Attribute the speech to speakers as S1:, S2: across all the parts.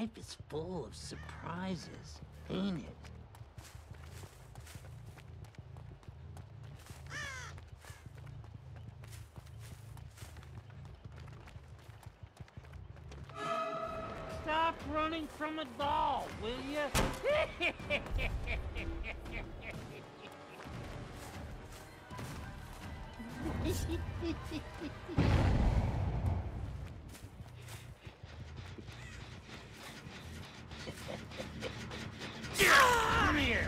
S1: Life is full of surprises, ain't it? Stop running from a doll, will you? Come here.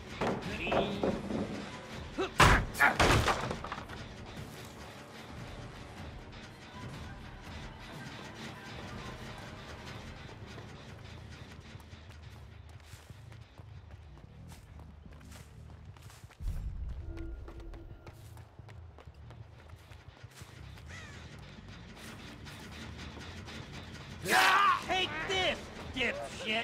S1: Take this, dipshit!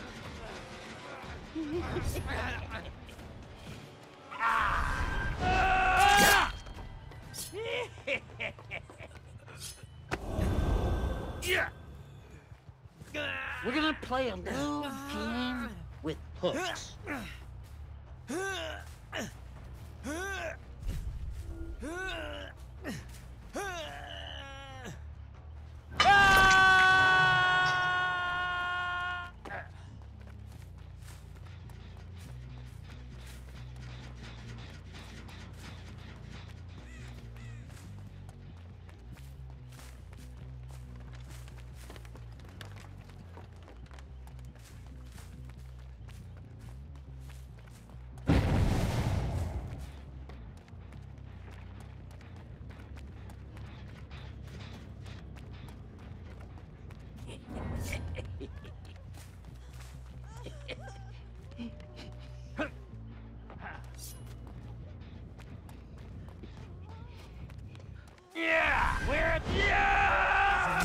S1: We're gonna play a little game with hooks. Yeah! Where? Yeah!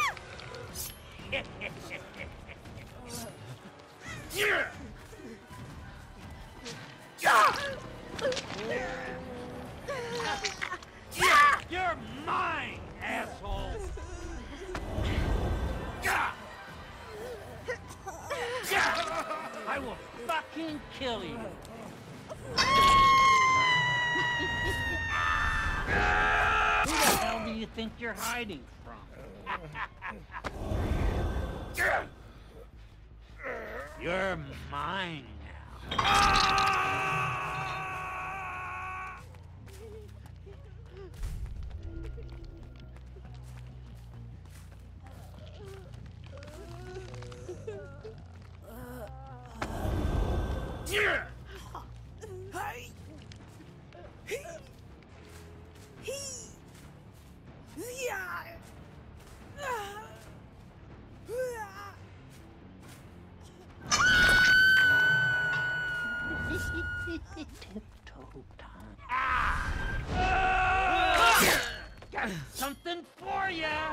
S1: You're mine, asshole! I will fucking kill you! Who the hell do you think you're hiding from? You're mine now. Tiptoe time. Got something for ya!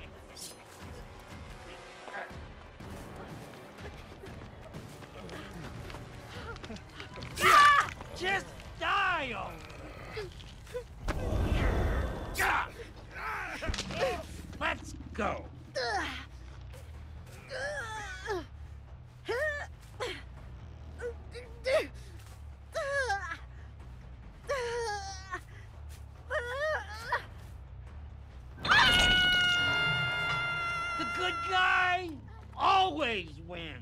S1: Just die already! Let's go! The good guy always wins!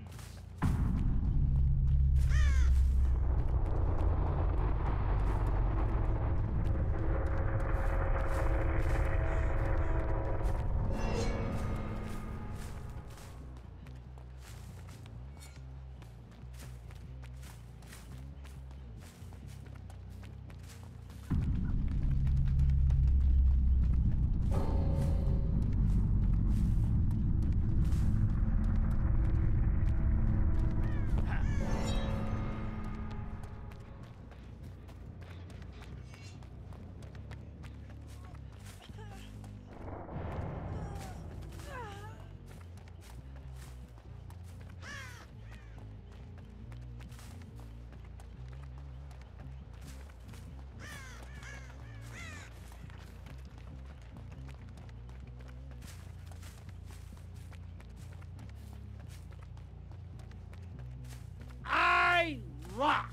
S1: rock.